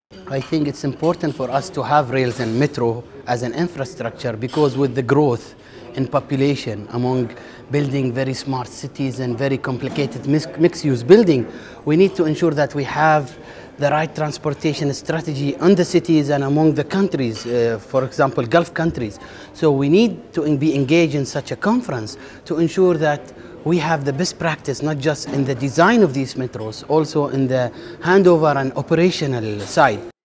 I think it's important for us to have rails and metro as an infrastructure, because with the growth in population among building very smart cities and very complicated mixed-use building, we need to ensure that we have the right transportation strategy on the cities and among the countries, for example, Gulf countries. So we need to be engaged in such a conference to ensure that we have the best practice, not just in the design of these metros, also in the handover and operational side.